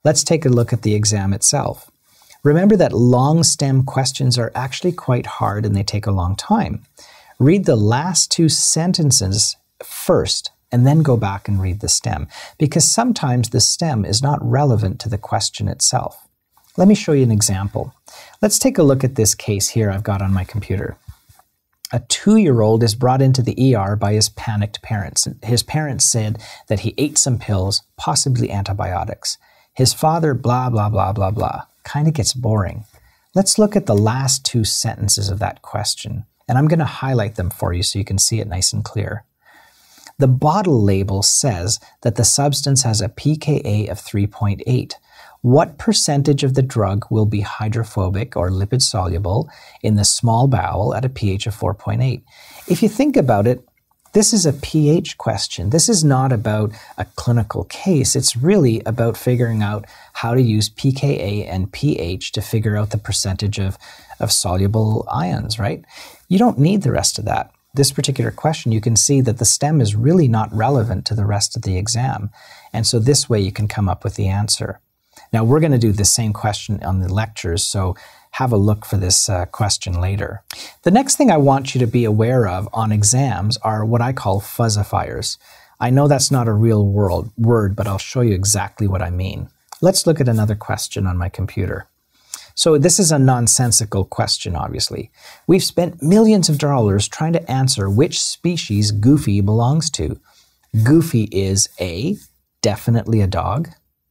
Let's take a look at the exam itself. Remember that long stem questions are actually quite hard and they take a long time. Read the last two sentences first and then go back and read the stem, because sometimes the stem is not relevant to the question itself. Let me show you an example. Let's take a look at this case here I've got on my computer. A 2-year-old is brought into the ER by his panicked parents. His parents said that he ate some pills, possibly antibiotics. His father, blah, blah, blah, blah, blah. Kind of gets boring. Let's look at the last two sentences of that question, and I'm going to highlight them for you so you can see it nice and clear. The bottle label says that the substance has a pKa of 3.8. What percentage of the drug will be hydrophobic or lipid soluble in the small bowel at a pH of 4.8? If you think about it, this is a pH question. This is not about a clinical case. It's really about figuring out how to use pKa and pH to figure out the percentage of soluble ions, right? You don't need the rest of that. This particular question, you can see that the stem is really not relevant to the rest of the exam. And so this way you can come up with the answer. Now we're going to do the same question on the lectures, so have a look for this question later. The next thing I want you to be aware of on exams are what I call fuzzifiers. I know that's not a real word, but I'll show you exactly what I mean. Let's look at another question on my computer. So this is a nonsensical question, obviously. We've spent millions of dollars trying to answer which species Goofy belongs to. Goofy is A, definitely a dog,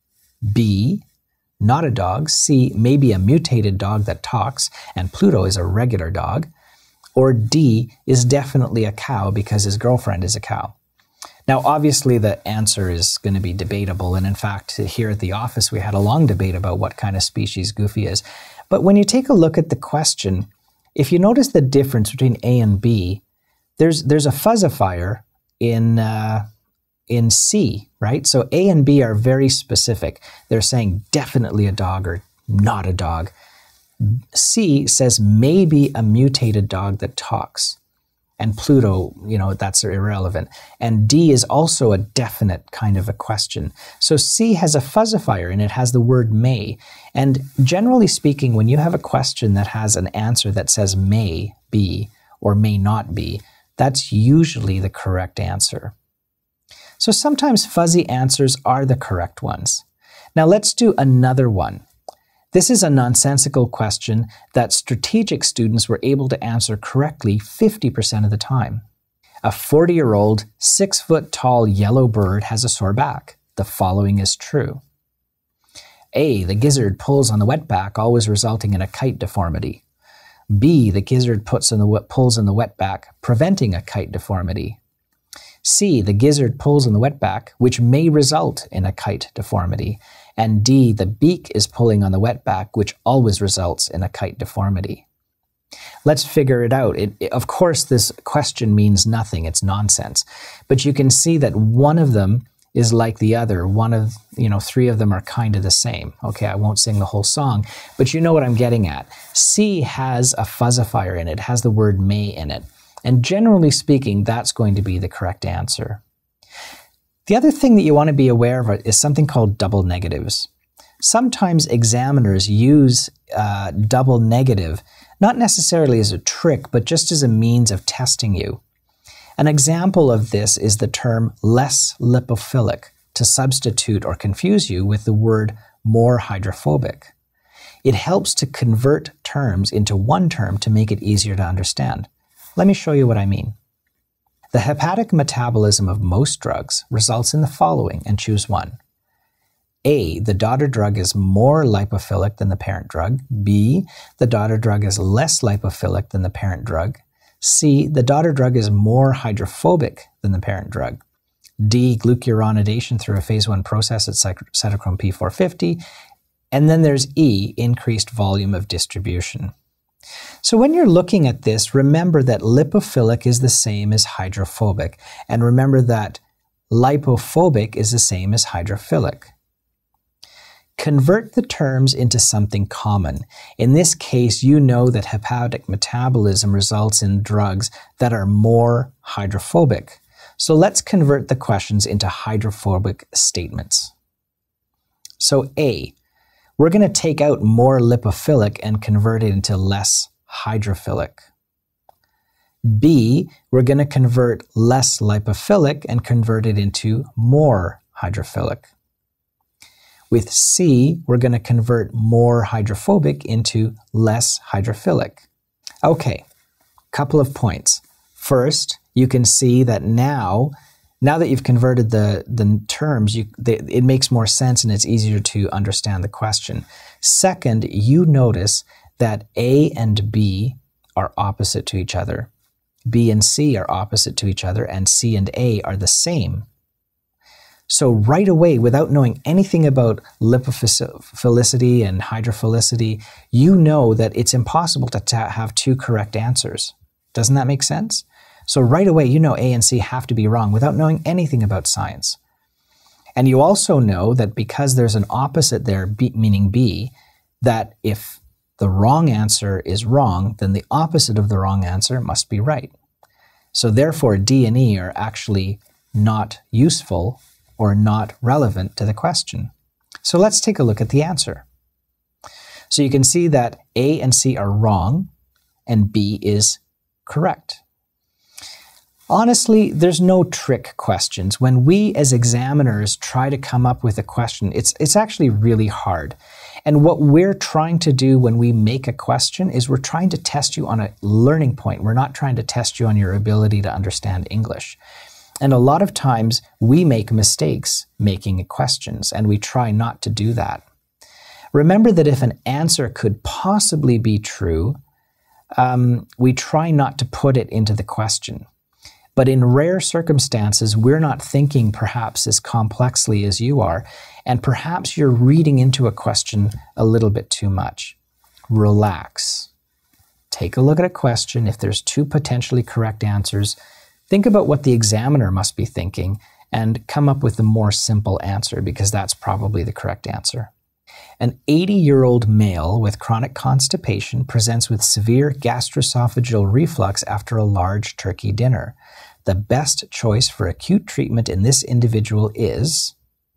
B, not a dog, C, maybe a mutated dog that talks, and Pluto is a regular dog, or D, is definitely a cow because his girlfriend is a cow. Now, obviously, the answer is going to be debatable, and in fact, here at the office, we had a long debate about what kind of species Goofy is. But when you take a look at the question, if you notice the difference between A and B, there's a fuzzifier in C, right? So A and B are very specific. They're saying definitely a dog or not a dog. C says maybe a mutated dog that talks. And Pluto, that's irrelevant. And D is also a definite kind of a question. So C has a fuzzifier and it has the word may. And generally speaking, when you have a question that has an answer that says may be or may not be, that's usually the correct answer. So sometimes fuzzy answers are the correct ones. Now let's do another one. This is a nonsensical question that strategic students were able to answer correctly 50% of the time. A 40-year-old, 6-foot-tall yellow bird has a sore back. The following is true. A, the gizzard pulls on the wetback, always resulting in a kite deformity. B, the gizzard pulls on the wetback, preventing a kite deformity. C, the gizzard pulls on the wetback, which may result in a kite deformity. And D, the beak is pulling on the wetback, which always results in a kite deformity. Let's figure it out. Of course, this question means nothing. It's nonsense. But you can see that one of them is like the other. Three of them are kind of the same. Okay, I won't sing the whole song, but you know what I'm getting at. C has a fuzzifier in it. It has the word may in it. And generally speaking, that's going to be the correct answer. The other thing that you want to be aware of is something called double negatives. Sometimes examiners use double negative, not necessarily as a trick, but just as a means of testing you. An example of this is the term less lipophilic, to substitute or confuse you with the word more hydrophobic. It helps to convert terms into one term to make it easier to understand. Let me show you what I mean. The hepatic metabolism of most drugs results in the following, and choose one. A, the daughter drug is more lipophilic than the parent drug. B, the daughter drug is less lipophilic than the parent drug. C, the daughter drug is more hydrophobic than the parent drug. D, glucuronidation through a phase 1 process at cytochrome P450. And then there's E, increased volume of distribution. So when you're looking at this, remember that lipophilic is the same as hydrophobic, and remember that lipophobic is the same as hydrophilic. Convert the terms into something common. In this case, you know that hepatic metabolism results in drugs that are more hydrophobic. So let's convert the questions into hydrophobic statements. So A, we're going to take out more lipophilic and convert it into less hydrophilic. B, we're going to convert less lipophilic and convert it into more hydrophilic. With C, we're going to convert more hydrophobic into less hydrophilic. Okay, couple of points. First, you can see that now that you've converted the terms, it makes more sense and it's easier to understand the question. Second, you notice that A and B are opposite to each other. B and C are opposite to each other, and C and A are the same. So right away, without knowing anything about lipophilicity and hydrophilicity, you know that it's impossible to have two correct answers. Doesn't that make sense? So right away, you know A and C have to be wrong without knowing anything about science. And you also know that because there's an opposite there, B, meaning B, that if the wrong answer is wrong, then the opposite of the wrong answer must be right. So therefore, D and E are actually not useful or not relevant to the question. So let's take a look at the answer. So you can see that A and C are wrong and B is correct. Honestly, there's no trick questions. When we as examiners try to come up with a question, it's actually really hard. And what we're trying to do when we make a question is we're trying to test you on a learning point. We're not trying to test you on your ability to understand English. And a lot of times we make mistakes making questions, and we try not to do that. Remember that if an answer could possibly be true, we try not to put it into the question. But in rare circumstances, we're not thinking perhaps as complexly as you are, and perhaps you're reading into a question a little bit too much. Relax. Take a look at a question. If there's two potentially correct answers, think about what the examiner must be thinking and come up with a more simple answer, because that's probably the correct answer. An 80-year-old male with chronic constipation presents with severe gastroesophageal reflux after a large turkey dinner. The best choice for acute treatment in this individual is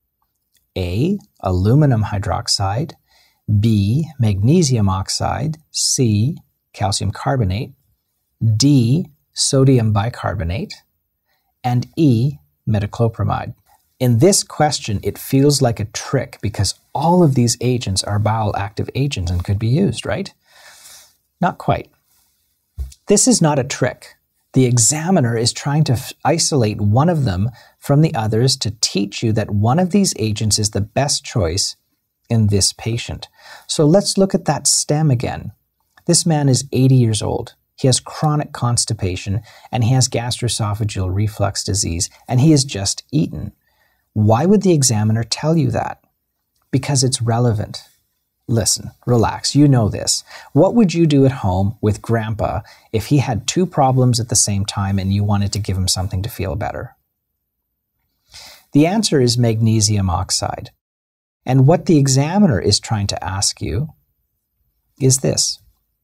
A, aluminum hydroxide, B, magnesium oxide, C, calcium carbonate, D, sodium bicarbonate, and E, metoclopramide. In this question, it feels like a trick because all of these agents are bowel active agents and could be used, right? Not quite. This is not a trick. The examiner is trying to isolate one of them from the others to teach you that one of these agents is the best choice in this patient. So let's look at that stem again. This man is 80 years old. He has chronic constipation and he has gastroesophageal reflux disease, and he has just eaten. Why would the examiner tell you that? Because it's relevant. Listen, relax, you know this. What would you do at home with Grandpa if he had two problems at the same time and you wanted to give him something to feel better? The answer is magnesium oxide. And what the examiner is trying to ask you is this.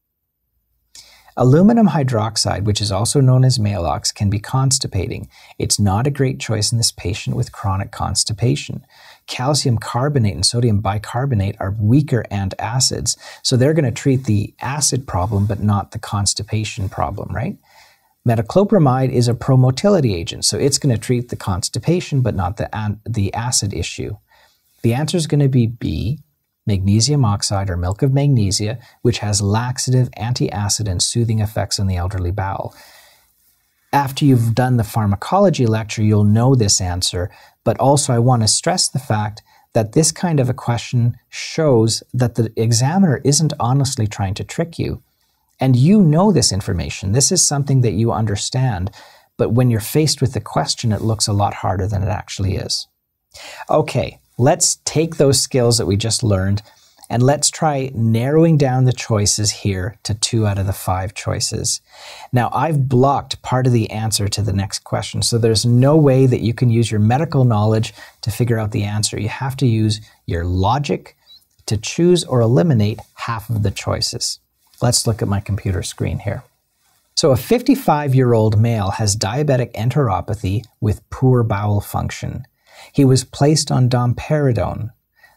Aluminum hydroxide, which is also known as Maalox, can be constipating. It's not a great choice in this patient with chronic constipation. Calcium carbonate and sodium bicarbonate are weaker antacids, so they're going to treat the acid problem but not the constipation problem, right? Metoclopramide is a promotility agent, so it's going to treat the constipation but not the acid issue. The answer is going to be B, magnesium oxide or milk of magnesia, which has laxative, anti-acid, and soothing effects on the elderly bowel. After you've done the pharmacology lecture, you'll know this answer, but also I want to stress the fact that this kind of a question shows that the examiner isn't honestly trying to trick you. And you know this information. This is something that you understand, but when you're faced with the question, it looks a lot harder than it actually is. Okay. Let's take those skills that we just learned and let's try narrowing down the choices here to 2 out of the 5 choices. Now, I've blocked part of the answer to the next question, so there's no way that you can use your medical knowledge to figure out the answer. You have to use your logic to choose or eliminate half of the choices. Let's look at my computer screen here. So a 55-year-old male has diabetic enteropathy with poor bowel function. He was placed on domperidone.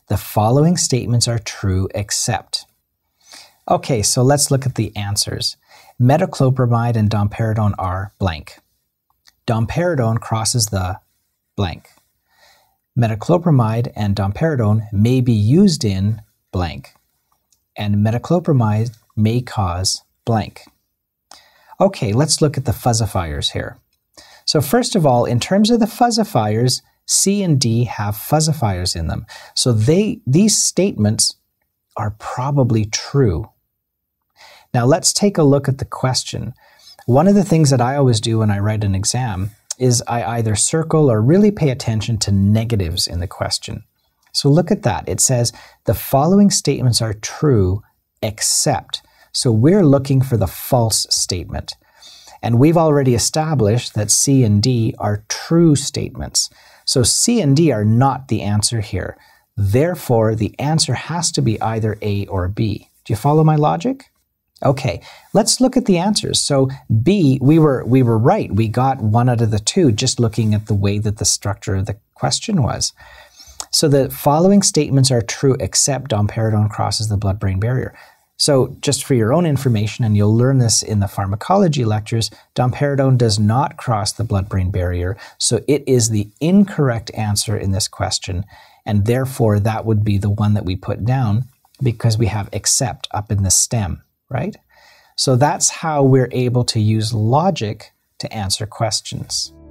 The following statements are true except. Okay, so let's look at the answers. Metoclopramide and domperidone are blank. Domperidone crosses the blank. Metoclopramide and domperidone may be used in blank. And metoclopramide may cause blank. Okay, let's look at the fuzzifiers here. So first of all, in terms of the fuzzifiers, C and D have fuzzifiers in them. So these statements are probably true. Now let's take a look at the question. One of the things that I always do when I write an exam is I either circle or really pay attention to negatives in the question. So look at that. It says the following statements are true except. So we're looking for the false statement. And we've already established that C and D are true statements. So C and D are not the answer here. Therefore, the answer has to be either A or B. Do you follow my logic? Okay, let's look at the answers. So B, we were right. We got one out of the two just looking at the way that the structure of the question was. So the following statements are true except domperidone crosses the blood-brain barrier. So just for your own information, and you'll learn this in the pharmacology lectures, domperidone does not cross the blood-brain barrier. So it is the incorrect answer in this question. And therefore, that would be the one that we put down because we have except up in the stem. Right? So that's how we're able to use logic to answer questions.